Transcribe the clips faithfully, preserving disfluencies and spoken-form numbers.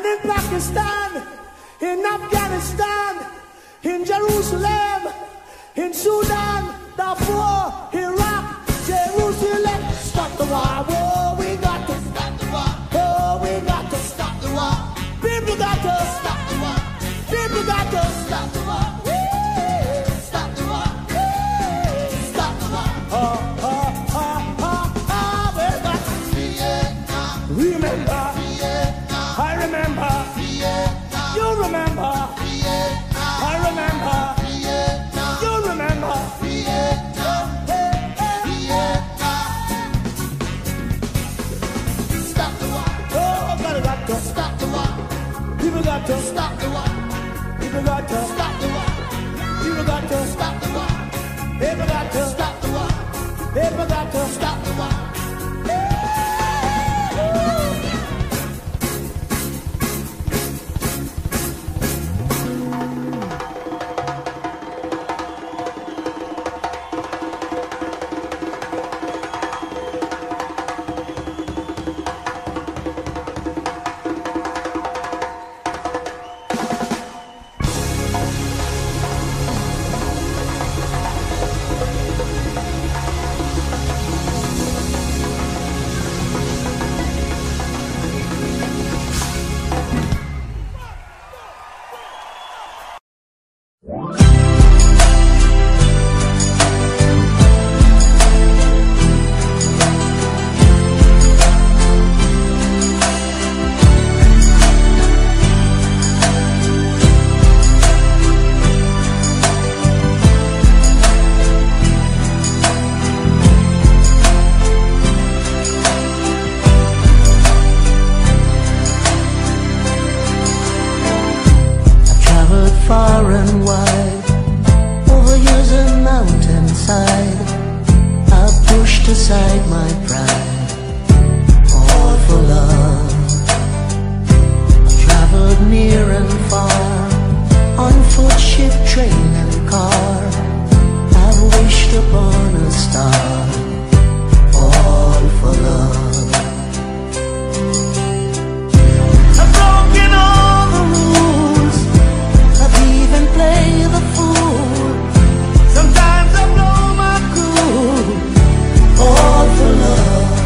and in Pakistan, in Afghanistan, in Jerusalem, in Sudan, Darfur, Iraq, Jerusalem. Stop the war, oh, we got to stop the war. Oh, we got to stop the war. People got to stop the war. People got to stop the war. Stop the war. Stop the war. Oh, oh, oh, oh, oh, we got to Vietnam. Remember, Vietnam. I remember, Vietnam. You remember, Vietnam. I remember, Vietnam. You remember, Vietnam. Hey, hey. Vietnam. Stop the war. Oh, gotta got to stop the war. People got to stop the war. People got to stop the war. People got to stop the war. People got to stop the war. People got to stop the war. Far and wide, over years and mountainside, I pushed aside my pride, all for love. I traveled near and far, on foot, ship, train and car. I've wished upon a star, all for love. I've broken all the rules, even play the fool. Sometimes I blow my cool, all for love.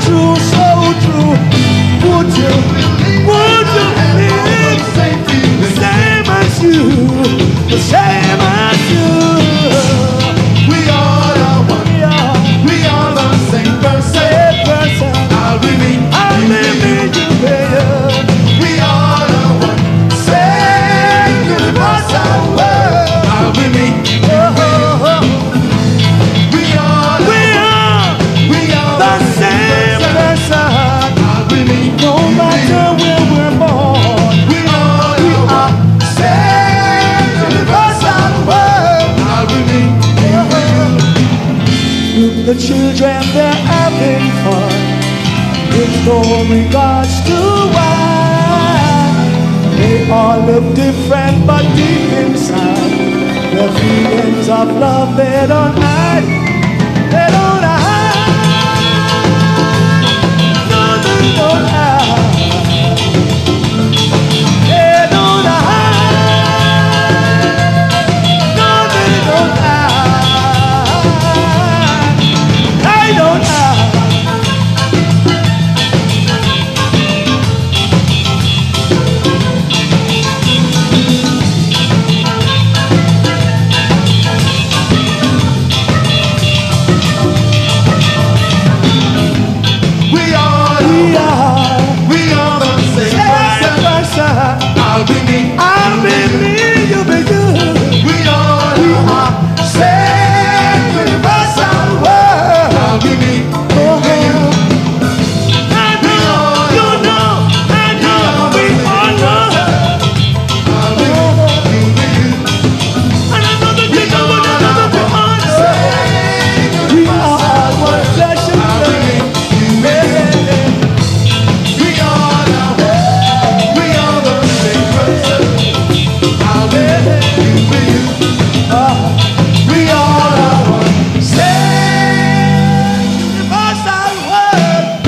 true, so true. Would you, would you believe the same as you, the same as you? We all are one. We are, We are the same person. same person. I'll be me. I'll be me, you, baby. We all are one. Same universal world. I'll be me. Oh, oh, oh. We all We are are We are the same person. I'll be me. No matter where we're born, We all are one. Same universal world. I'll be me. the children, they're having fun with no regards to why. They all look different, but deep inside, their feelings of love, they don't hide. They don't hide. No, they don't hide. They don't hide. No, they don't hide. I don't hide. We all We are We are the same same person. person. I'll be me. I'll be me, you be you. We all are same universal world. I'll be me. Oh, oh. I know, you know, I know, we all know. I'll be me. You be you. And I know that you know what I know that we all know. Same We are all one flesh and I'll be blood. me. You be you. We all are one. We are the same person. I'll be me. You be you. We all are one. Same universal world.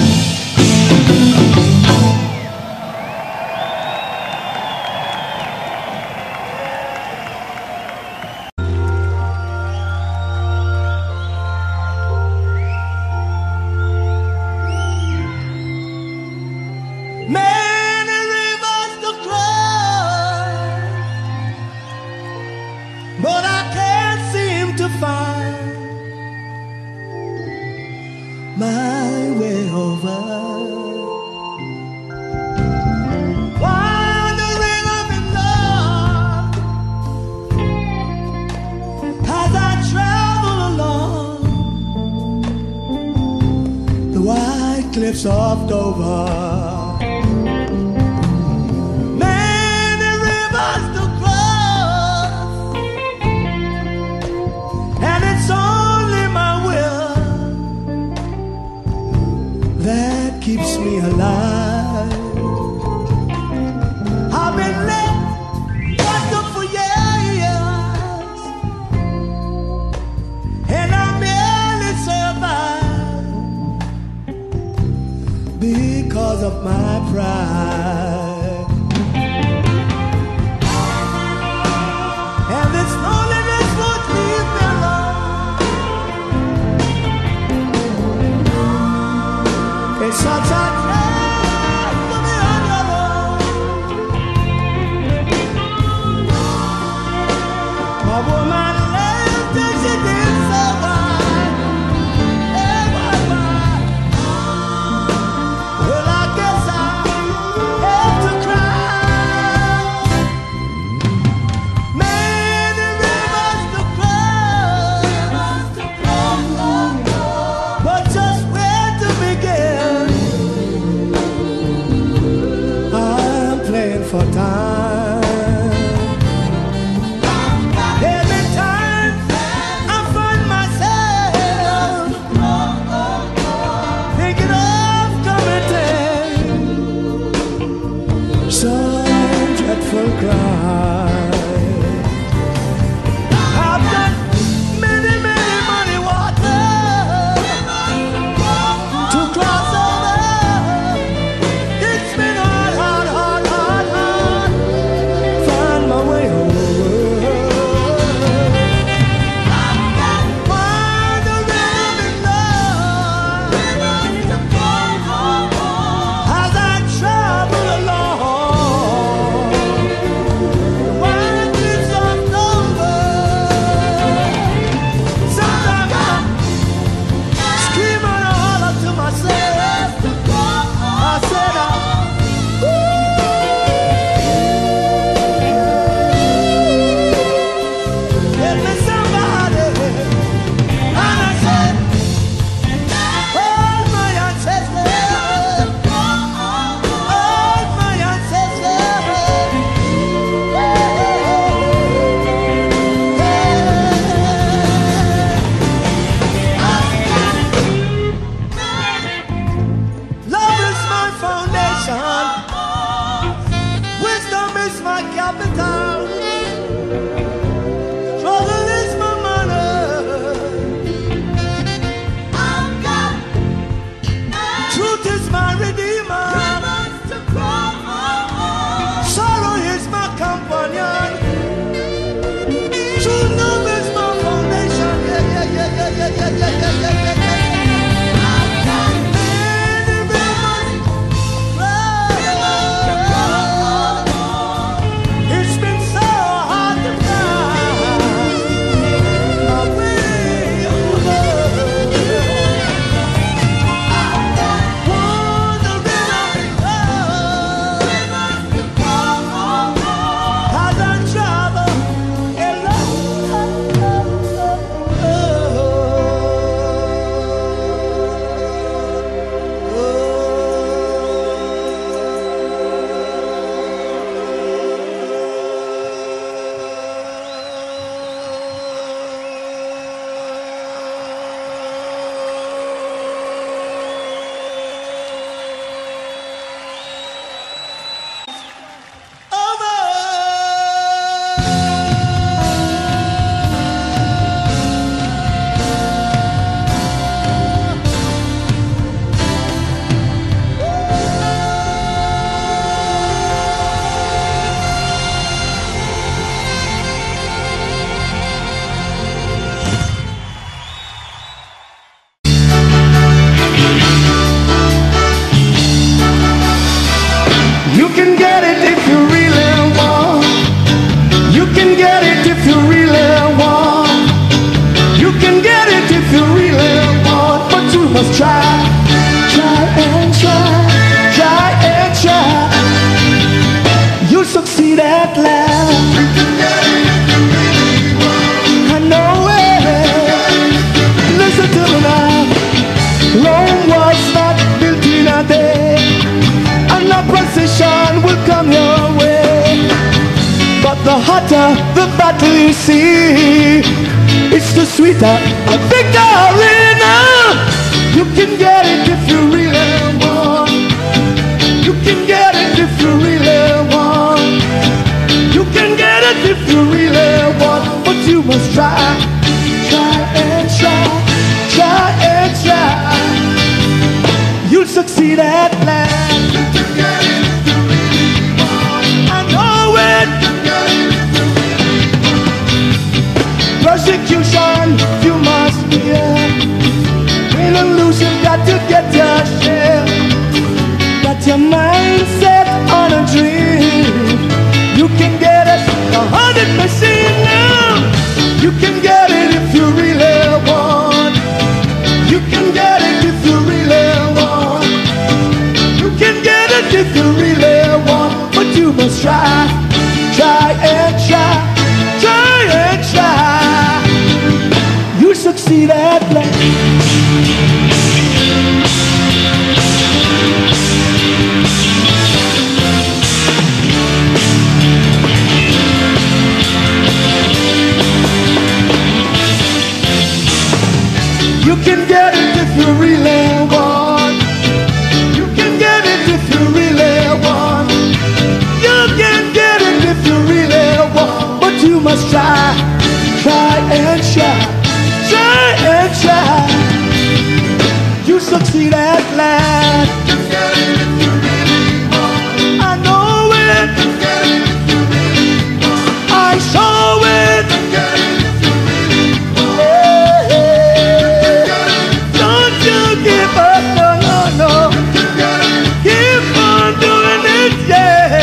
Many rivers to cross, but I can't seem to find my way over. Wandering up in love as I travel along the white cliffs of Dover. Many rivers to cross, and it's only my will that keeps me alive. I've been left locked up for years, and I merely survive because of my pride. And this loneliness won't leave me alone. It's such a drag to be on your own. My woman left and she did so right. Eh, why, why? Well, I guess I have to cry. Many rivers to cross, but just where to begin? I'm playing for time. Every time I find myself thinking of committing some dreadful crime. I've done many, many muddy waters to cross over. It's been hard, hard, hard, hard, hard. Find my way over. Find a rhythm in love was not built in a day, and opposition will come your way. But the hotter the battle you see, it's the sweeter a victory now. You can get it if you really want. You can get it if you really want. You can get it if you really want. But you must try, try and try, try and try. You'll succeed at last. You can get it if you really want. I know it. You can get it if you really want. Persecution you must fear. Win and lose, you've got to get your share. Got your mind set on a dream. You can get it a hundred percent now. You can get it if you really want. You can get it if you really want. You can get it if you really want. But you must try, try and try, try and try. You succeed at last. You can get it if you really want. You can get it if you really want. You can get it if you really want. But you must try, try and try, try and try. You succeed at last. You can get it if you really want. I know it. You can get it if you really want. I saw it. You can get it if you really want. Hey, don't you give up, no, no, no. Keep on doing it, yeah.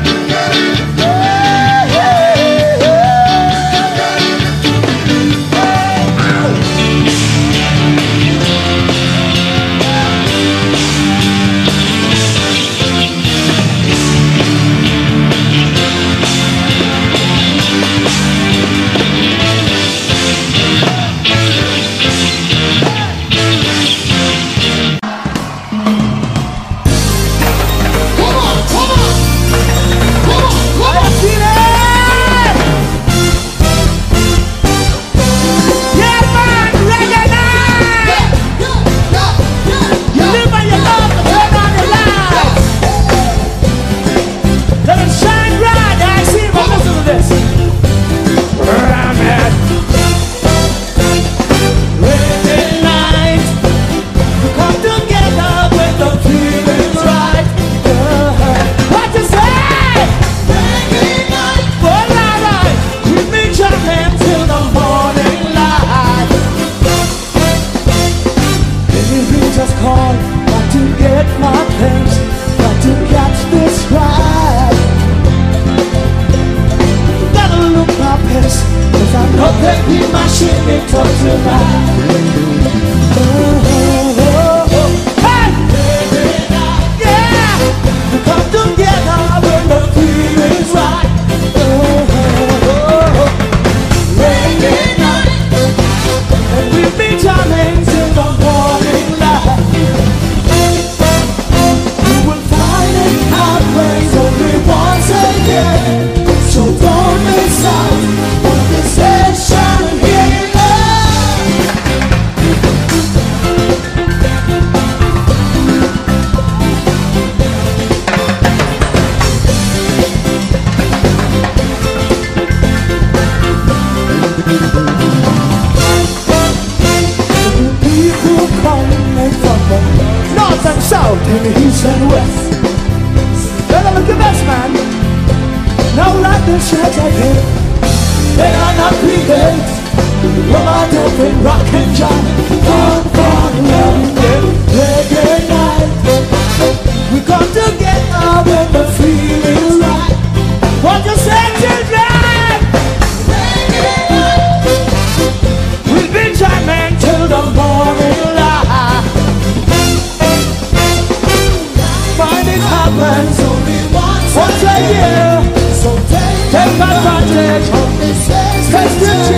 Hey, hey,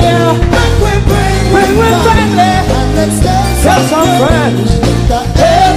Tell some friends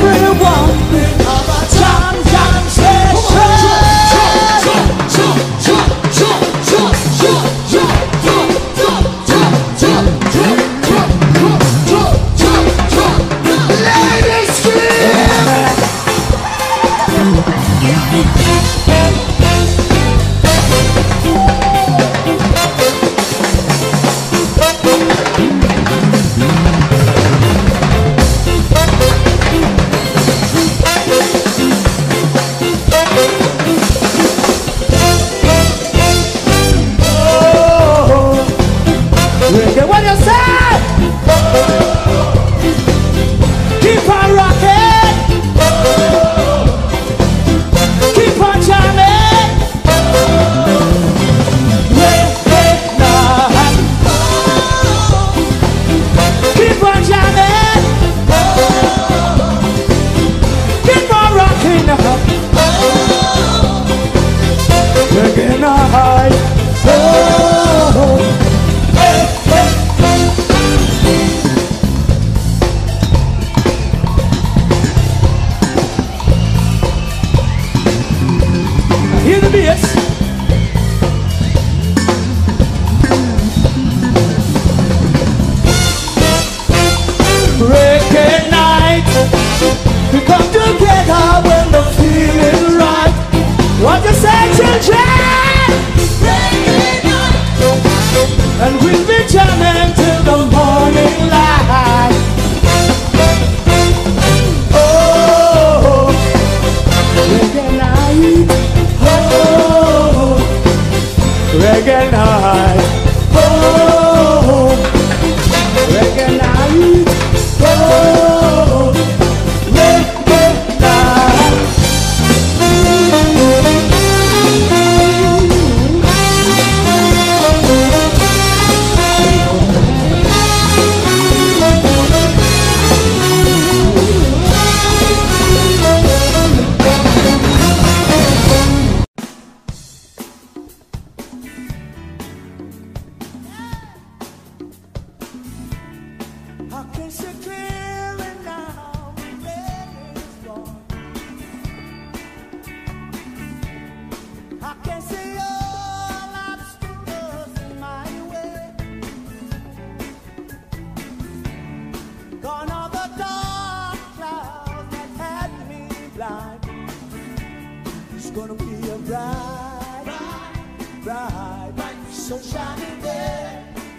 gonna be a bright, bright, bright, bright sunshiny day.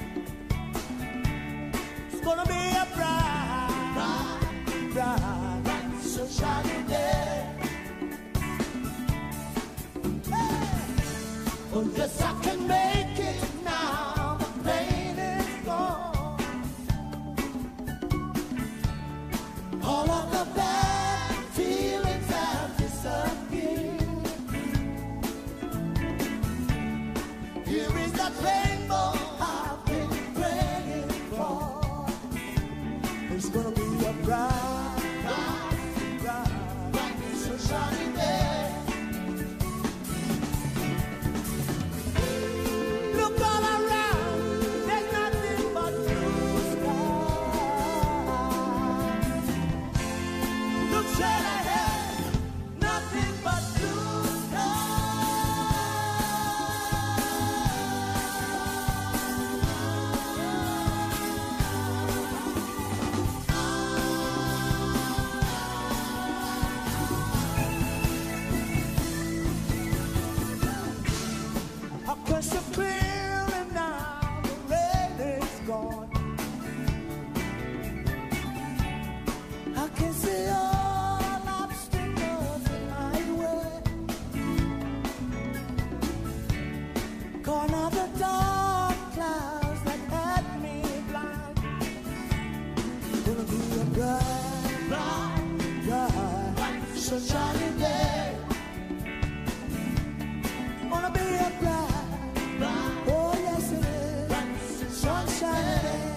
It's gonna be a bright, bright, bright, bright sunshiny day. Hey. Oh, yes, I can make it now. The pain is gone. All of the bad feelings have disappeared. Here is that rainbow I've been praying for. It's gonna be a bright, bright, bright, bright sunshiny day. Look all around, there's nothing but blue sky. Look straight ahead, nothing but blue sky. I can see clearly now, the rain is gone. I can see all obstacles in my way. Gone are the dark clouds that had me blind. Gonna be a bright, bright, bright, sunshiny day. Gonna be a bright, bright, oh yes it is, bright, sunshiny day.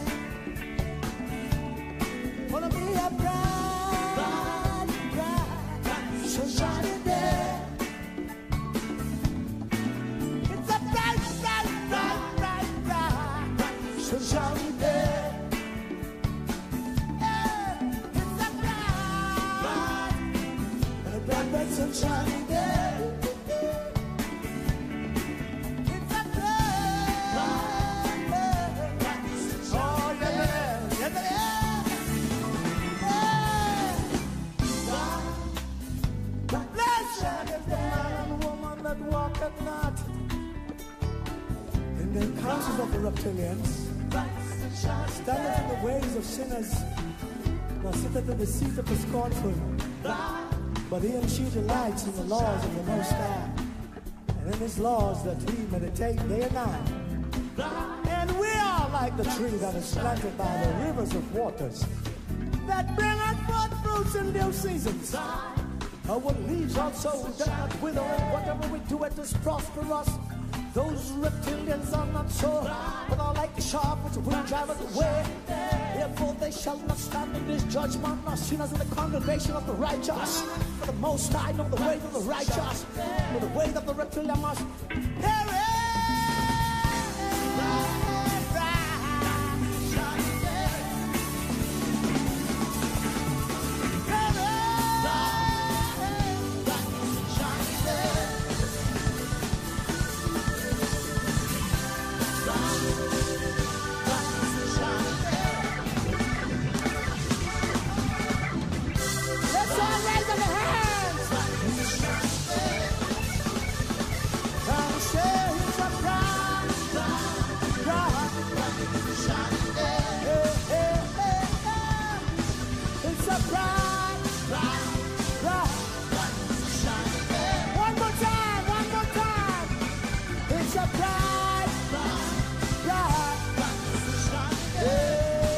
Gonna be a bright, bright, bright, sunshiny day. It's a bright, bright, bright, bright, bright, bright, sunshiny day. Yeah, it's a bright, bright, bright, bright, sunshiny day. It's a bright, bright, bright, oh yeah, yeah, yeah, yeah. Blessed is the man and woman that walketh not in the counsels of the reptilians, standeth in the ways of sinners, nor sitteth in the seat of the scornful. But he and she delights in the laws of the Most High, and in his laws that he meditate day and night. And we are like the tree that is planted by the rivers of waters, that bringeth forth fruits in due seasons. Our leaves also do not wither, and whatever we do it is prosperous. Those reptilians are not so, but are like the sharp which will drive us away. Therefore they shall not stand in this judgment, nor sinners in the congregation of the righteous. For the Most High know the way of the righteous, but the way of the reptilian must perish. Let's all raise up our hands and say it's a bright, bright, bright, shining day. Hey, hey, hey, hey. It's a bright, bright, bright, bright, shining day. One more time, one more time. It's a bright, bright, bright, bright, shining day.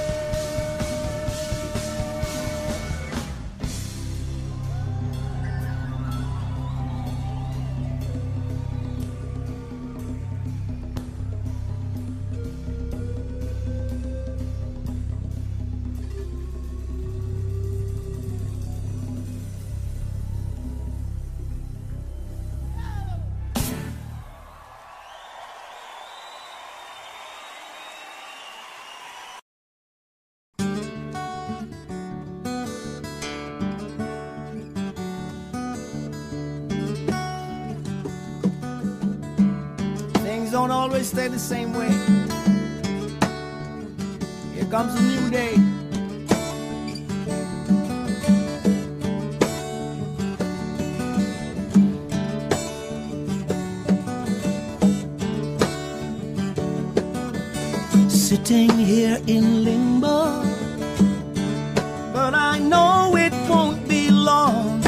Things don't always stay the same way. Here comes a new day. sitting here in limbo, but I know it won't be long.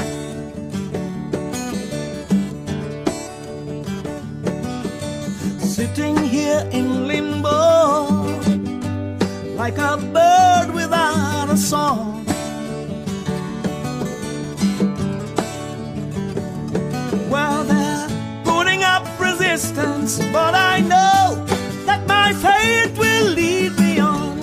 Sitting here in limbo, like a bird without a song. Well, they're putting up resistance, but I know that my fate will lead me on.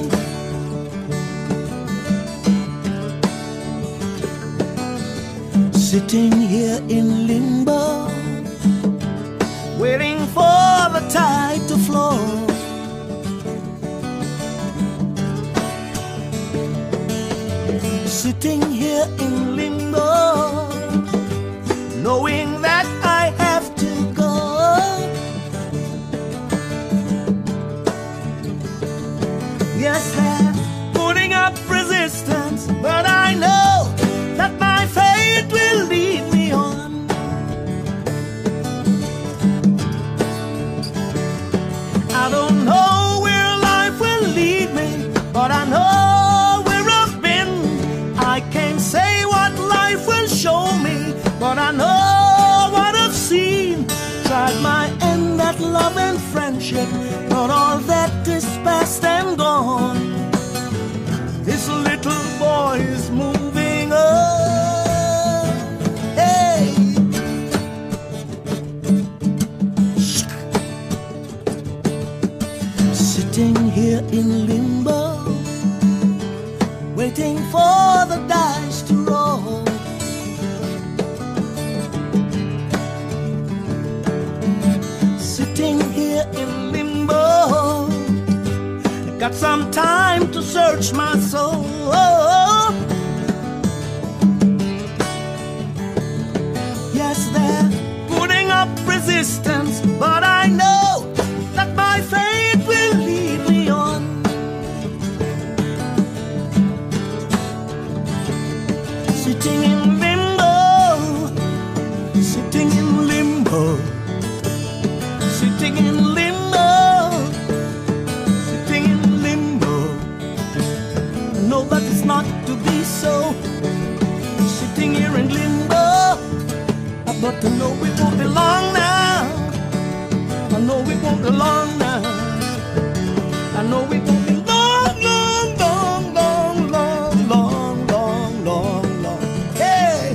Sitting here in limbo, waiting for the tide to flow. Sitting here in limbo, knowing that I have to go. Yes, they're putting up resistance, but I know that my fate will lead me on. I don't know where life will lead me, but I know where I've been. I can't say what life will show me, but I know what I've seen. Tried my end at love and friendship, but all that is past and gone. This little boy is moving on. Hey, sitting here in limbo, waiting for the dice to roll. Sitting here in limbo, got some time to search my soul. Yes, they're putting up resistance, but I know that my fate will lead me on. Sitting in limbo, sitting in limbo, sitting in limbo, sitting in limbo. No, that is not to be so. Sitting here in limbo, but I know it won't be long now. I know it won't be long now. I know it won't be long, long, long, long, long, long, long, long, long. Hey!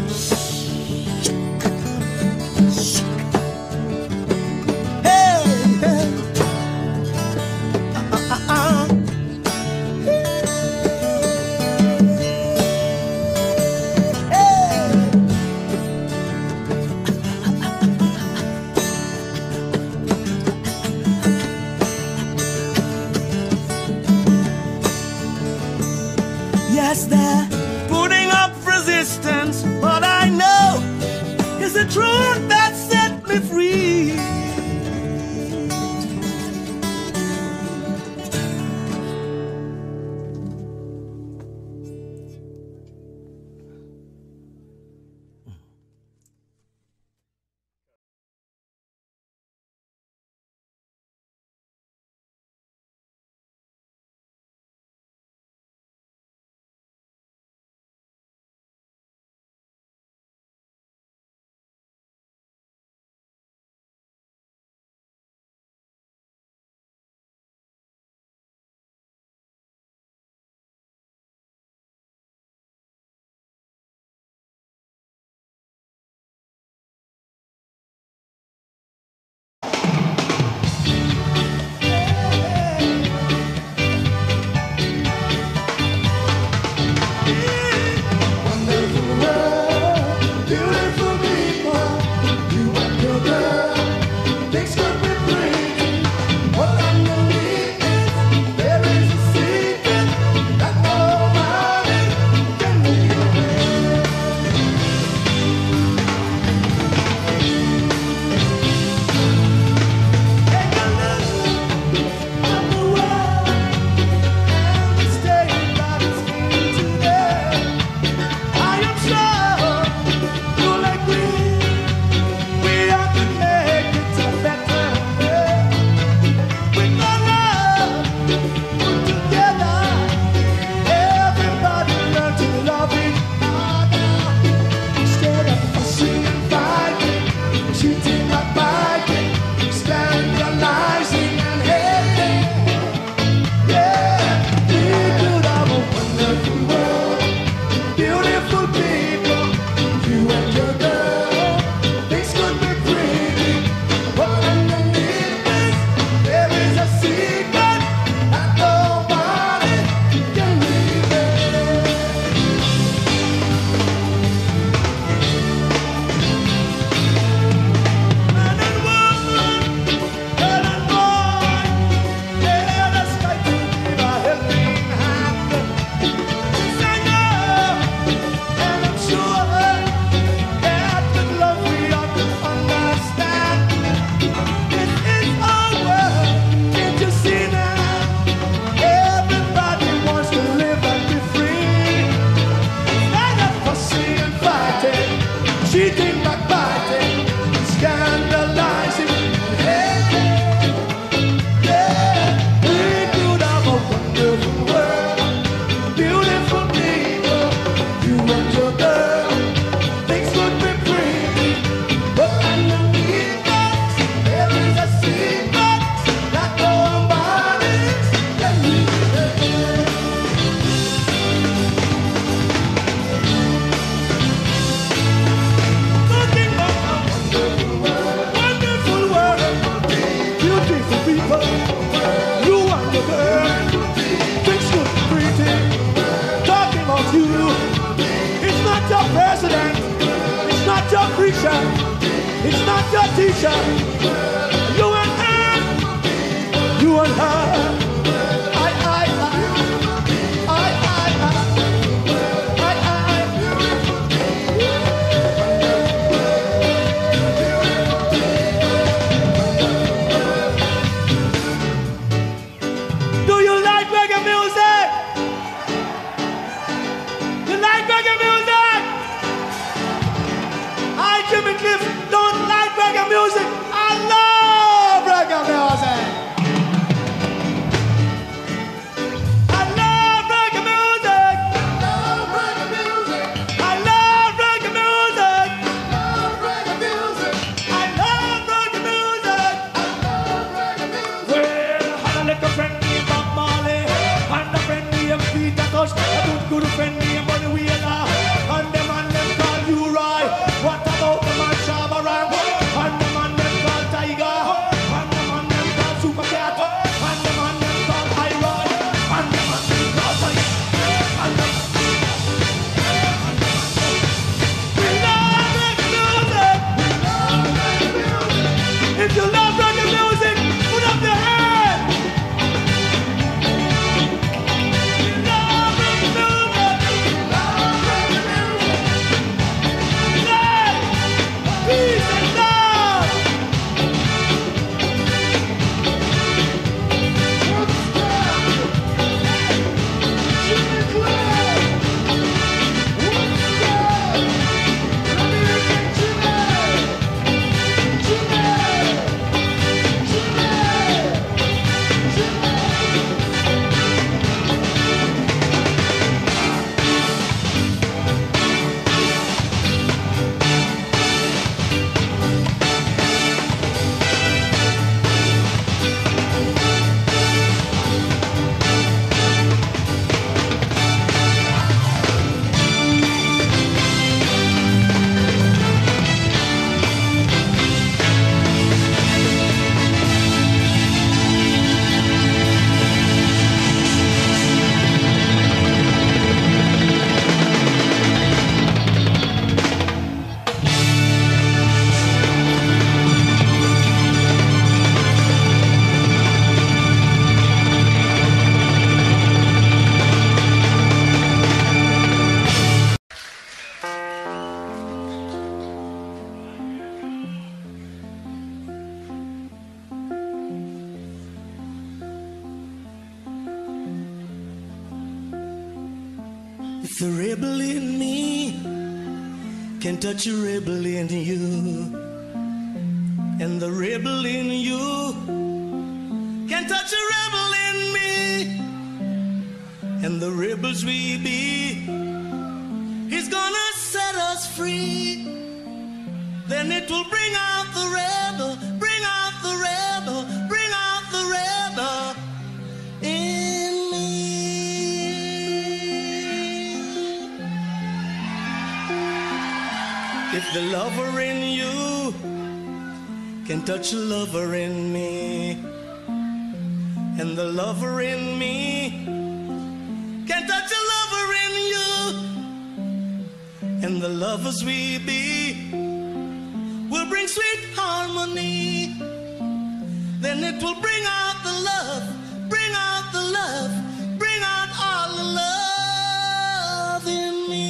Hey! Hey! Uh, uh, uh. Yes, they're putting up resistance, but I know it's the truth that set me free. your president. It's not your preacher. It's not your teacher. You and her. You and her. I, I, I. I, I, I. I, I. Do you like reggae music? You like reggae music? I, Jimmy Cliff, don't like reggae music. I love reggae music. I love reggae music. I love reggae music. I love reggae music. Well, I had a little friend named Bob Marley, and a friend named Peter Tosh, a good, good friend named Bunny Wheeler, and the man them called Uri. What about the man Shabba Rank, and the man them called Tiger, and the man them called Super Cat, and the man them called Iron, and the man them called Tiger, and the We love reggae music. If you love reggae music, put up your hand. We love reggae music. Life, peace and love. If the rebel in me can touch a rebel in you, and the rebel in you can touch a rebel in me, and the rebels we be, he's gonna set us free. Then it will bring out the rebel, bring out the rebel, bring out the rebel in me. If the lover in you can touch a lover in me, and the lover in me can touch a lover in you, and the lovers we be will bring sweet harmony. Then it will bring out the love, bring out the love, bring out all the love in me.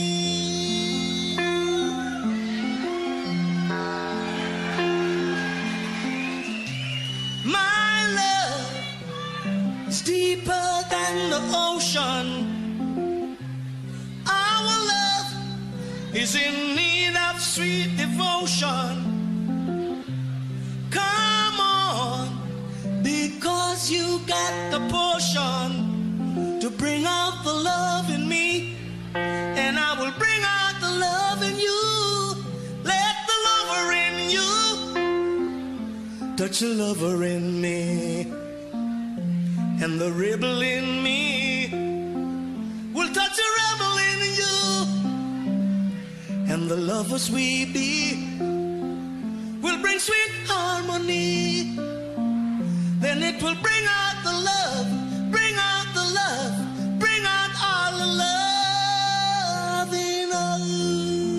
My love is deeper than the ocean. Our love is in need of sweet devotion. Come on, because you got the potion to bring out the love in me, and I will bring out the love in you. Let the lover in you touch a lover in me, and the rebel in me will touch a rebel in you, and the lovers we be will bring sweet harmony. Then it will bring out the love, bring out the love, bring out all the love in us.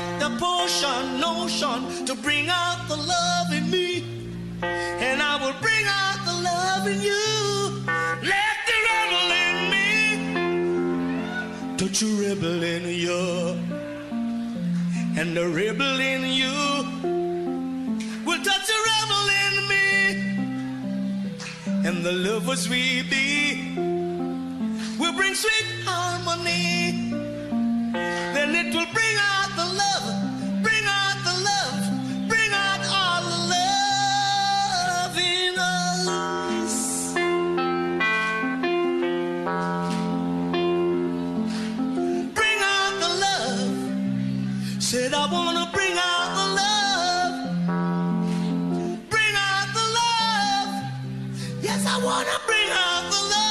get the potion, notion to bring out the love in me, and I will bring out the love in you. Let the rebel in me touch a rebel in you, and the rebel in you will touch a rebel in me, and the lovers we be will bring sweet harmony. Then it will bring out the love, bring out the love, bring out all the love in us. Bring out the love. Said I wanna bring out the love. Bring out the love. Yes, I wanna bring out the love.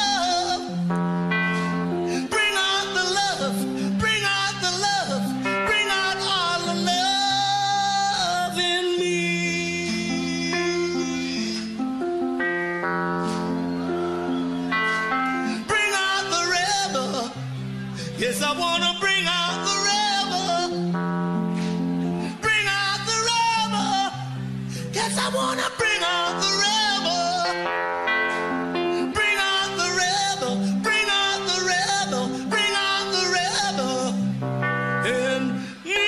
Yes, I wanna bring out the rebel. Bring out the rebel. Yes, I wanna bring out the rebel. Bring out the rebel. Bring out the rebel. Bring out the rebel in me.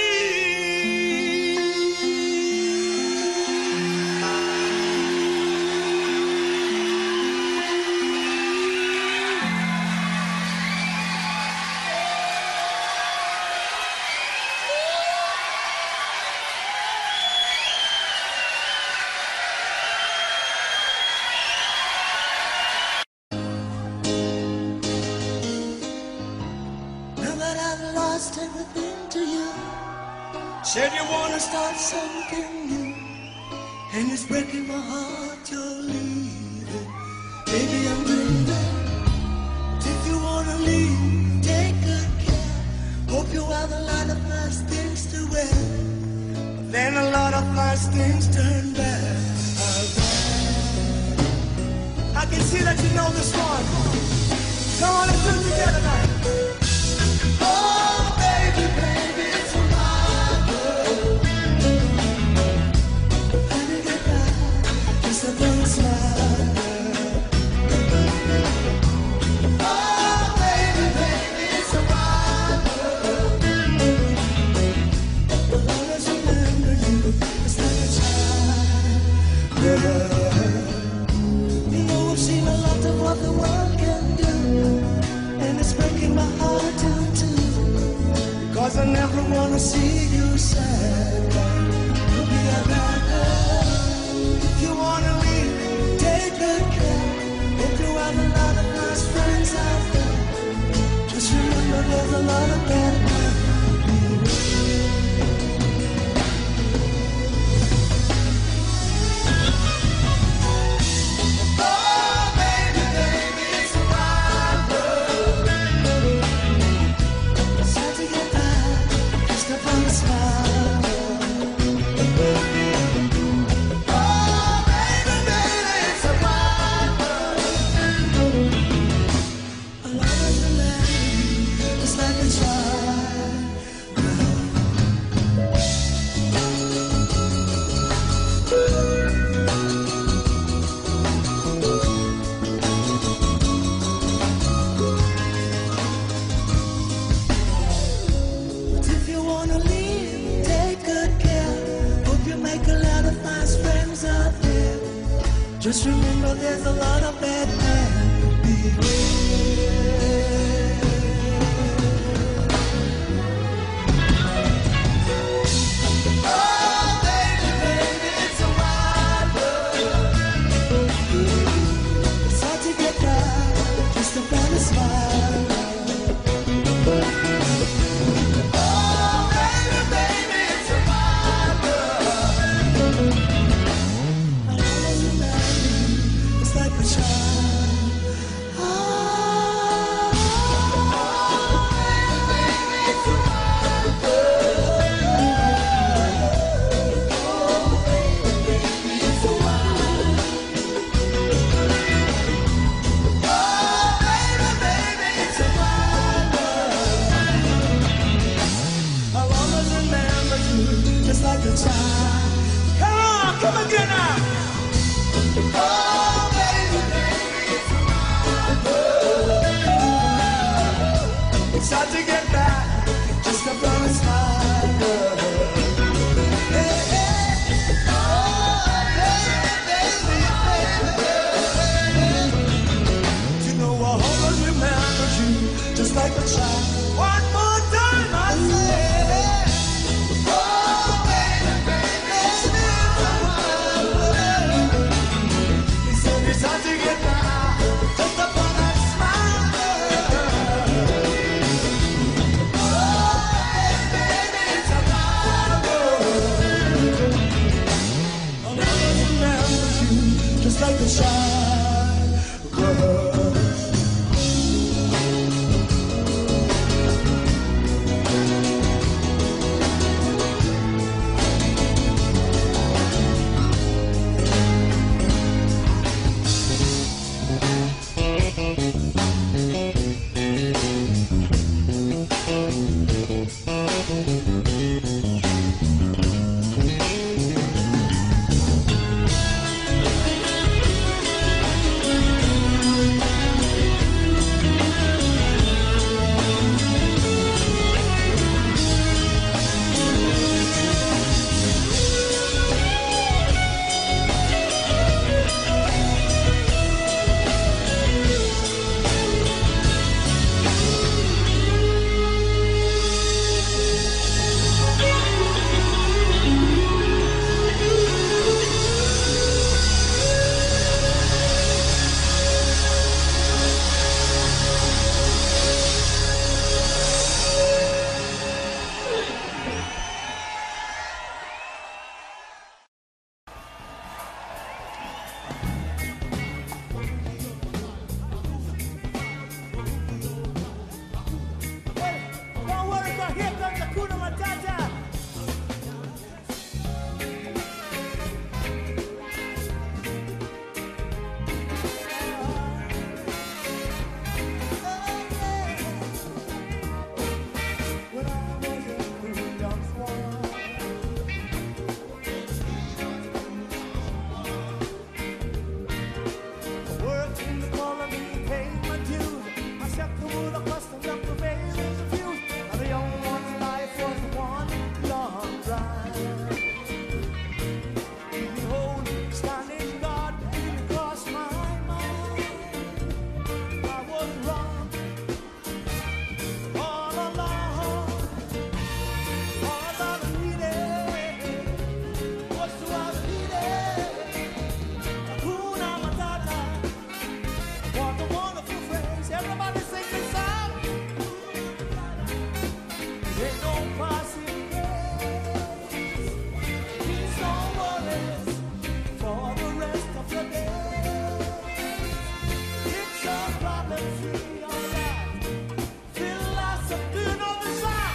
Everything to you. Said you wanna start something new, and it's breaking my heart you're leaving. Baby, I'm leaving. But if you wanna leave, take good care. Hope you have a lot of nice things to wear, but then a lot of nice things turn bad. I can see that you know this one. Come on, let's do it together now. Oh, baby, baby, it's a wild world. How to get by, just a little smile. Oh, baby, baby, it's a wild world. I'll always remember you, it's like a child. You know I've seen a lot of what the world can do, and it's breaking my heart too. Cause I never wanna see you sad. You'll be a bad girl. If you wanna leave, take good care. Hope you have a lot of nice friends out there. Just remember there's a lot of bad men. Oh, baby, baby, it's a wild world. Sad to get just upon a smile. Oh, baby, baby, it's a wild world. I'll always remember you, just like a child. hard to get back, just upon a smile, girl. Hey, hey, oh, baby, baby, baby. You know I always remember you, just like a child. One more time, I say. Oh, baby, baby, he said it's hard to get back, just upon a smile, girl. Just like a shy girl. Don't worry, but here comes Hakuna Matata. When I was a young swan, I worked in the colony, paid my dues. I set the wood accustomed up to babies and views. And the young one's life was one long drive. Behold, standing guard, it crossed my mind. I was wrong all along. All I needed was to have needed Hakuna Matata. What a wonderful phrase. Everybody sing this song. Ain't no passing grace. Peace, no worries for the rest of your days. It's a problem-free, alright. Philosophy, you know the song.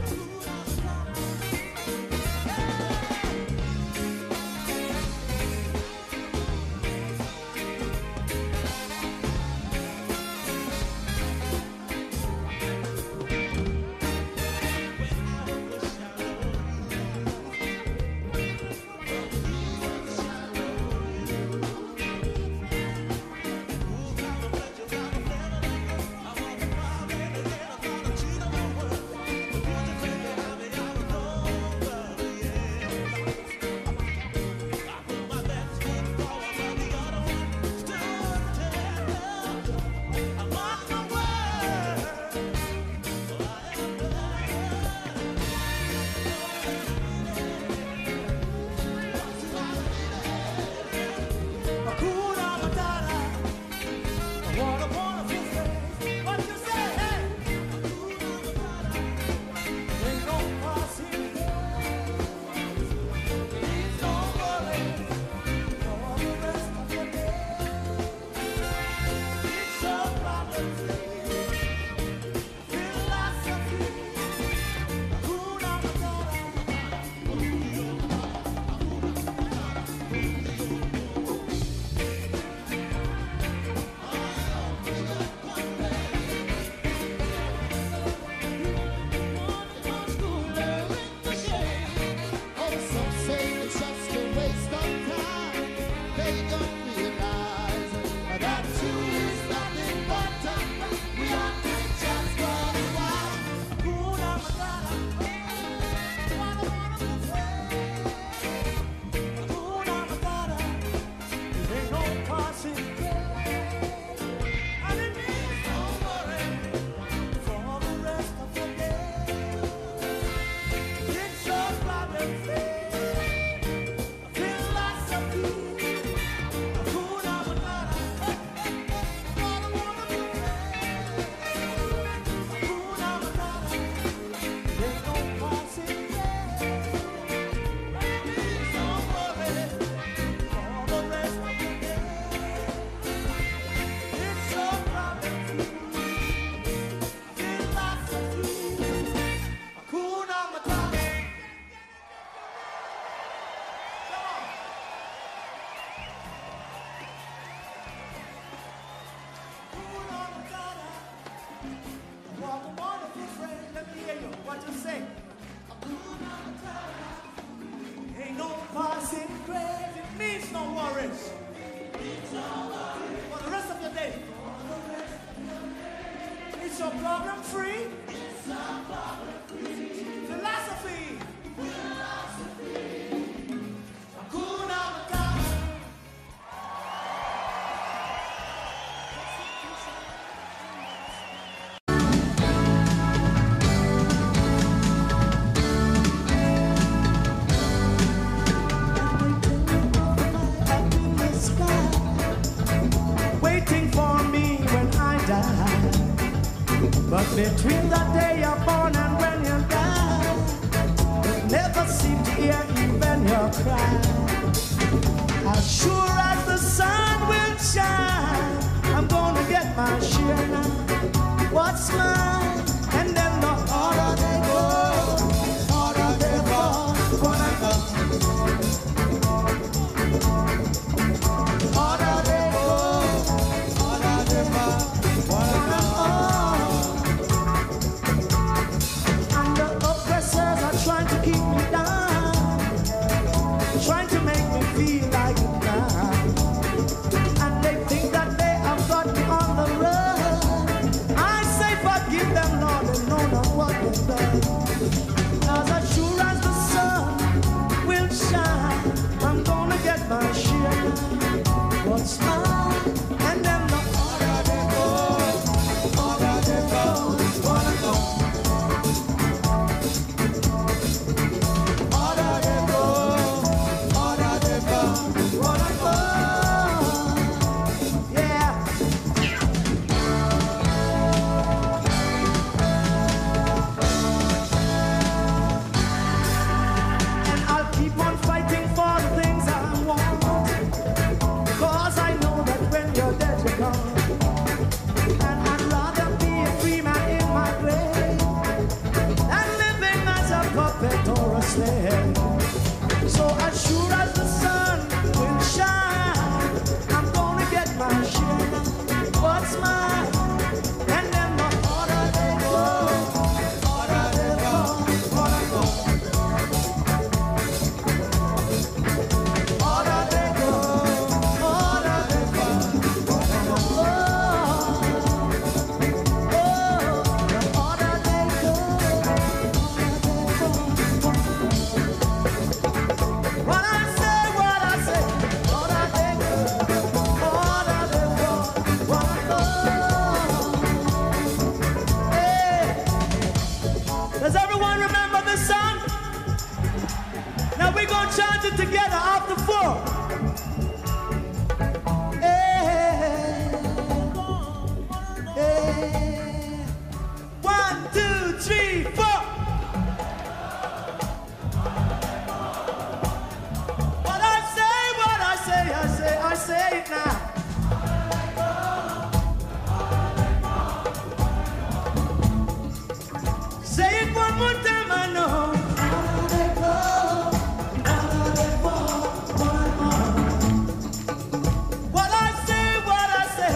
Hakuna Matata. What a wonderful phrase. What you say, hey? Ain't no passing days. Please don't worry for the rest of your days. It's a problem-free philosophy. Hakuna Matata. so problem free. Philosophy. Hakuna Matata. Waiting for me when I die. But between the day you're born and when you die, it never seem to hear even your cry. As sure as the sun will shine, I'm gonna get my share now. What's mine? And then the harder they go, harder they fall. Gonna go. Harder they go, harder they fall. Gonna go. And the oppressors are trying to keep me down, trying to make me feel like a clown. And they think that they have got me on the run. I say forgive them, Lord, they know not what they've done. As sure as the sun will shine, I'm gonna get my share. What's mine? And then the harder they go, harder they go, gonna go. Harder they go, harder they go, gonna go. Yeah. And I'll keep on fighting for the things I want, 'cause I know that when you're dead you're gone. And I'd rather be a free man in my grave than living as a puppet or a slave. So as sure as the sun will shine, I'm gonna get my share. What's mine? And then the harder they go, harder they go, gonna go. Harder they go, harder they go, gonna go. Oh, the harder they go, what I say, what I say, harder they go, harder they go, gonna go. Hey, does everyone remember this song? Now we're gonna chant it together after four. Hey, hey. One, two, three, four. What I say, what I say, I say, I say it now. Say it one more time, I know. What I say, what I say.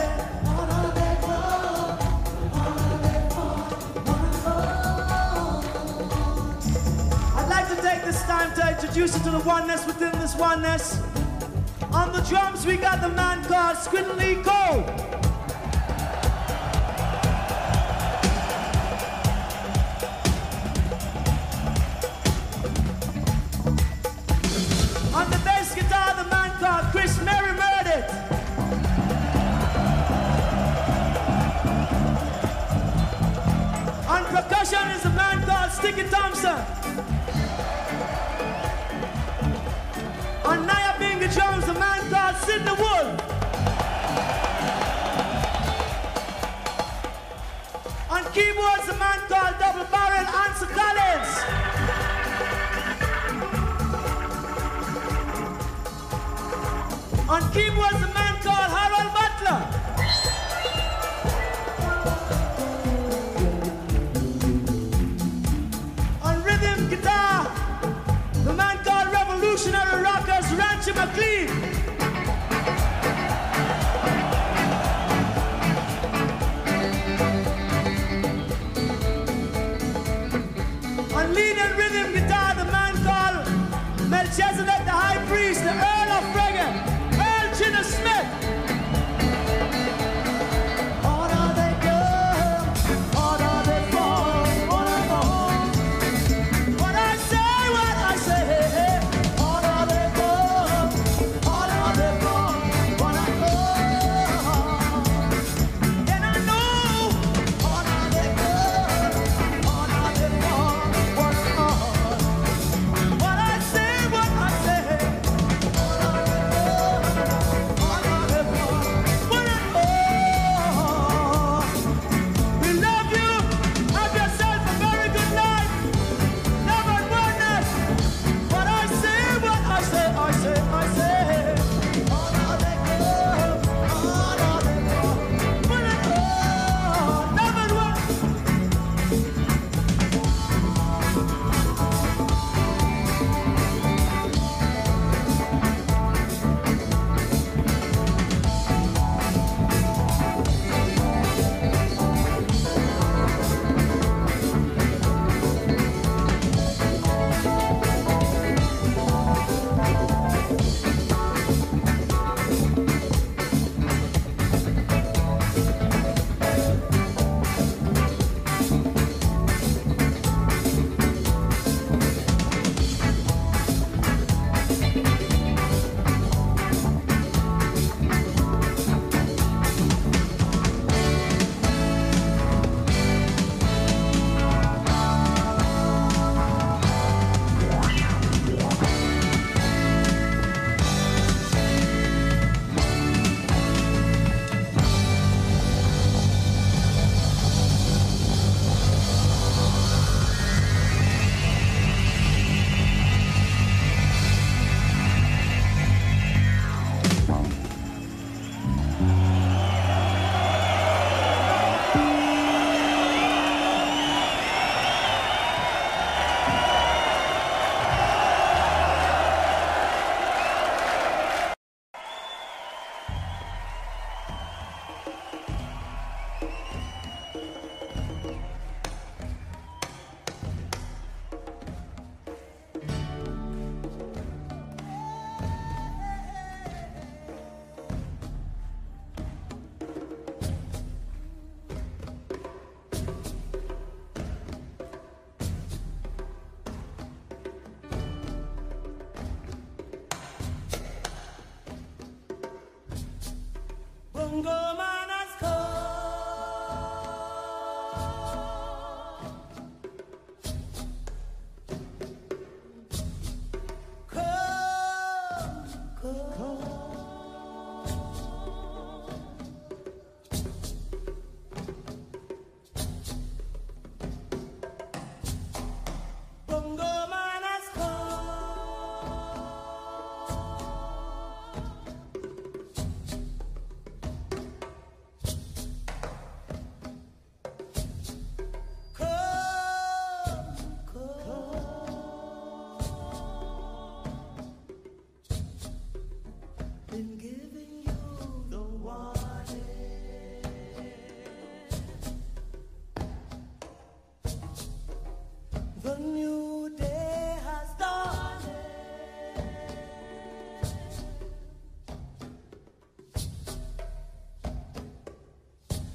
I'd like to take this time to introduce you to the oneness within this oneness. On the drums, we got the man called Squidden Lee Cole. On the bass guitar, the man called Chris Merry Meredith. On percussion is a man called Sticky Thompson. On Naya Binga drums, a man called Sidney Wood. On keyboards, a man called Double Barrel Answer Collins. On keyboards, a man called Harold Butler. On rhythm guitar, the man called Revolutionary Rockers Rancho McLean. On lead and rhythm guitar, the man called Melchizedek the High Priest, the Earl of Reggae, Earl Chinner Smith.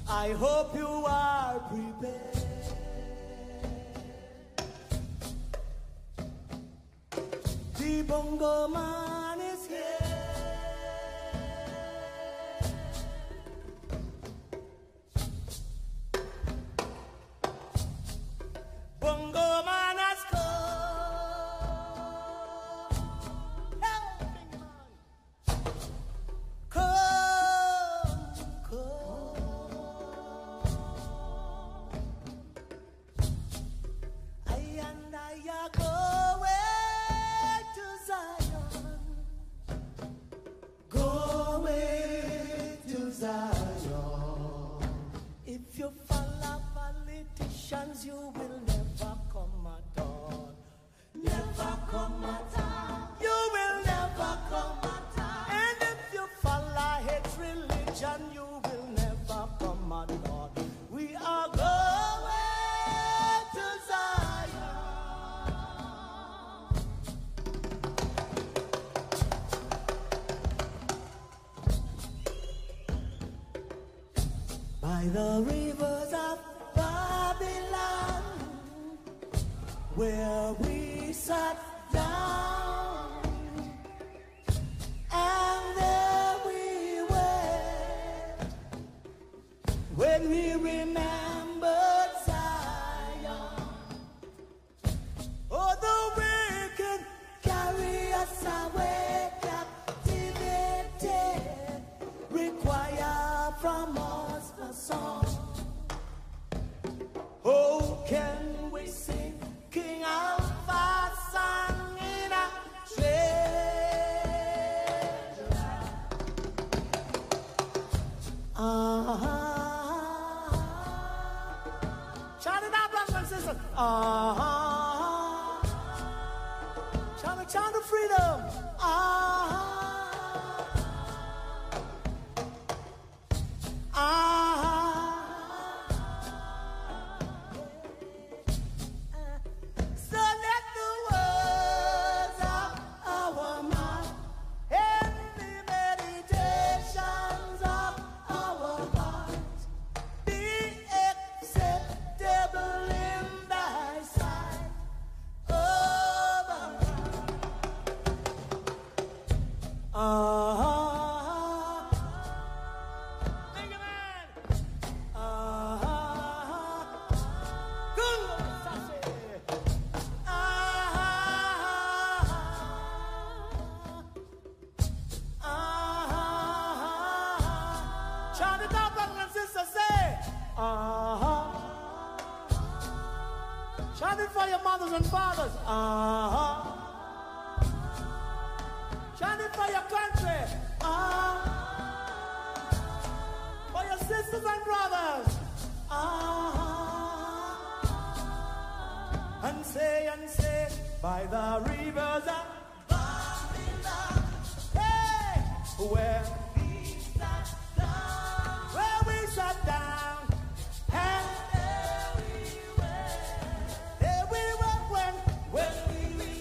I hope you are prepared. The bongo man is here. Bongo man has come. Hey, man. Come, come. I and I are going to Zion. Going to Zion. If you follow politicians, you will never come at all. Never come at all. You will never come at all. And if you follow hate religion, you will never come at all. We are going to Zion. By the rivers of Babylon, where we sat down, and there we were, when we remembered Zion. Oh, the wicked carry us away, captivity require from us a song. Oh, can we sing King Alpha song in a treasure? Uh-huh. Shout it out, brothers and sisters. Uh-huh. Shout it, shout it, freedom. Uh-huh. Uh-huh. Uh-huh. Think of it. Uh-huh. Good. Uh-huh. Uh-huh. Shout it out, brothers and sisters. Say, uh-huh. Shout it for your mothers and fathers. Uh-huh. Shout it for your country, ah, for your sisters and brothers, ah, and say and say by the rivers of Babylon, hey, where we sat down, where we sat down, and there we were, there we were when when we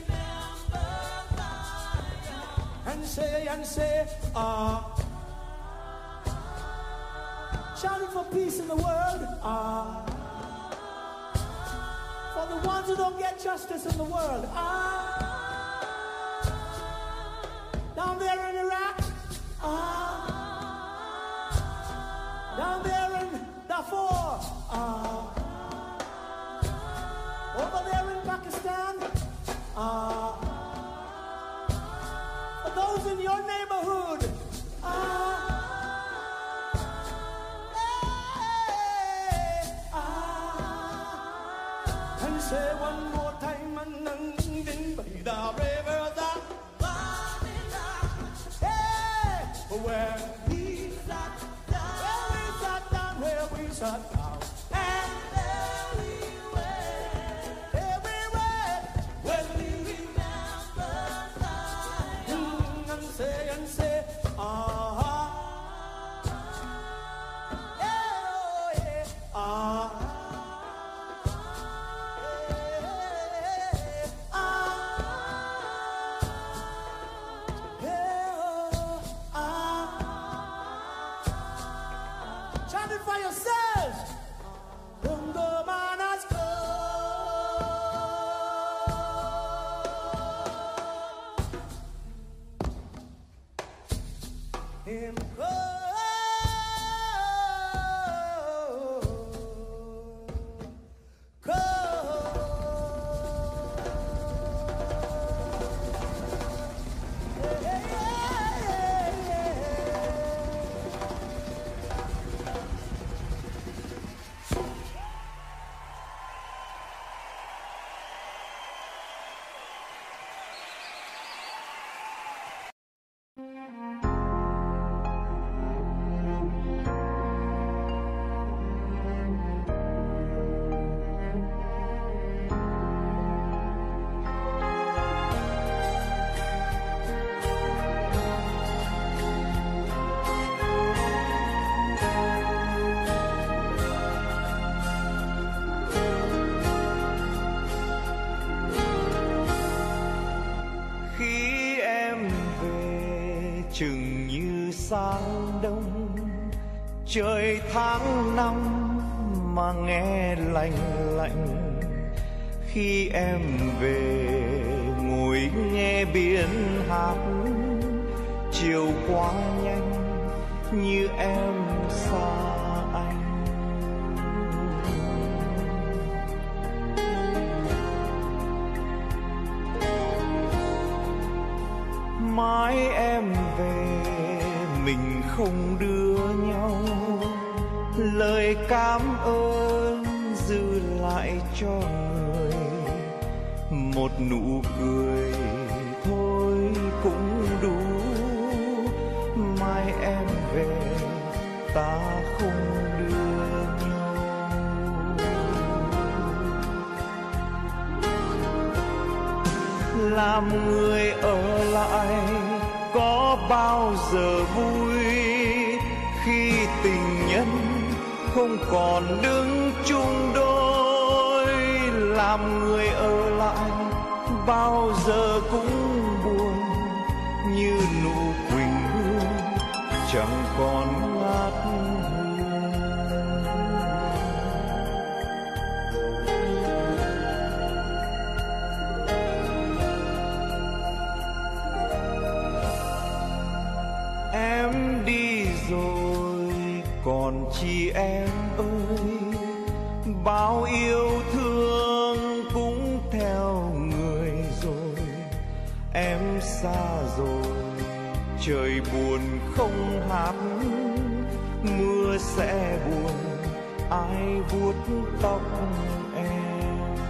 and say and say, ah, shouting for peace in the world, ah, for the ones who don't get justice in the world, ah, down there in Iraq, ah, down there in Darfur, ah, over there in Pakistan, ah. Those in your neighborhood, ah, hey, ah, and say one more time, and then by the rivers of Babylon, hey, where we sat down, where we sat down, where we sat down, and there we were, there we were, when we say and say, ah, yeah, yeah, ah, yeah, ah, yeah, ah. Shout it for yourselves, and the man has come. Him come. chừng như sáng đông, trời tháng năm mà nghe lạnh lạnh. Khi em về ngồi nghe biển hát, chiều quá nhanh như em xa anh. Mãi em về mình không đưa nhau, lời cảm ơn dư lại cho người. Một nụ cười thôi cũng đủ, mai em về ta không đưa nhau. Làm người ở lại có bao giờ vui, khi tình nhân không còn đứng chung đôi. Làm người ở lại bao giờ cũng buồn, như nụ quỳnh hương chẳng còn ngát hương. Em đi rồi còn chi em ơi, bao yêu thương cũng theo người rồi. Em xa rồi trời buồn không hát, mưa sẽ buồn ai vuốt tóc em.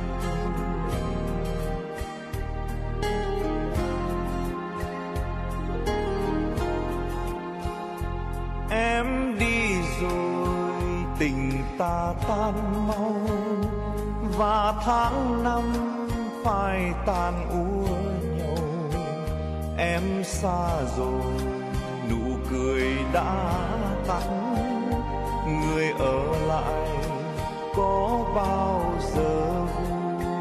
Em đi rồi tình ta tan mau, và tháng năm phải tàn úa nhau. Em xa rồi nụ cười đã tắt, người ở lại có bao giờ vui.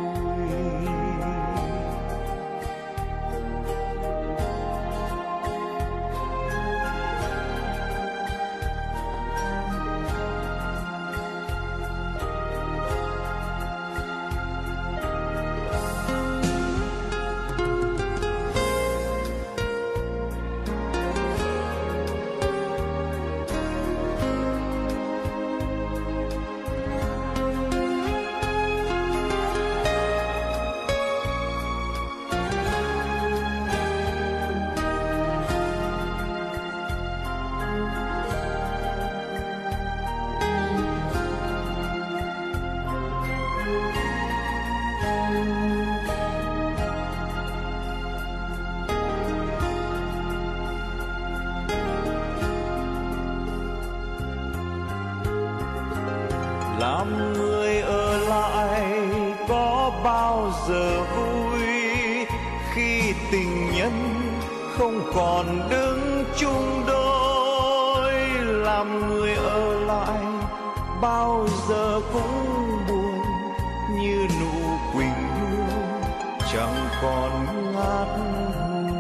Làm người ở lại có bao giờ vui, khi tình nhân không còn đứng chung đôi. Làm người ở lại bao giờ cũng buồn, như nụ quỳnh hương chẳng còn ngát hương.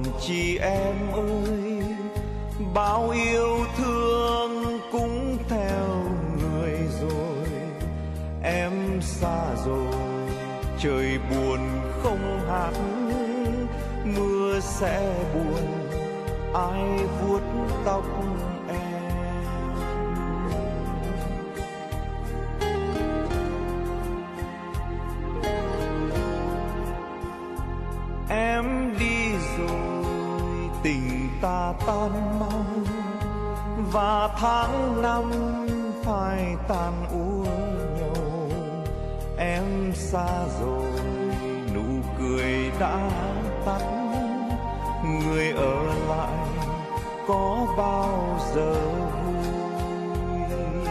chi em ơi, bao yêu thương cũng theo người rồi. Em xa rồi, trời buồn không hát, mưa sẽ buồn ai vuốt tóc em. Em đi rồi tình ta tan mau, và tháng năm phải tàn úa nhau. Em xa rồi nụ cười đã tắt, người ở lại có bao giờ vui.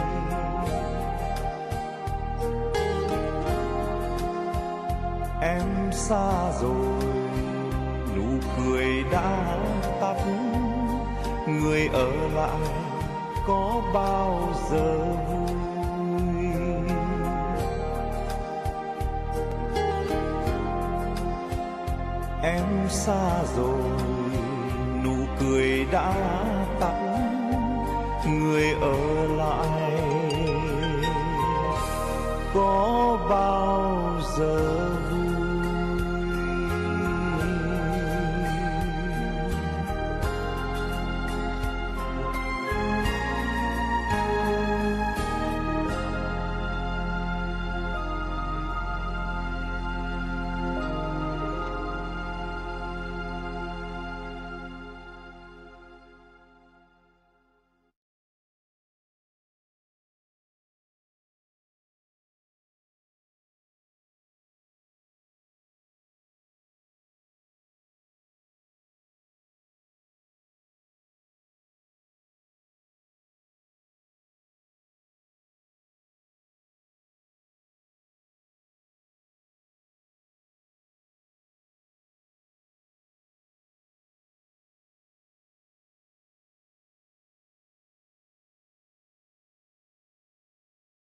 Em xa rồi nụ cười đã tắt, người ở lại có bao giờ vui. Em xa rồi nụ cười đã tắt, người ở lại có bao giờ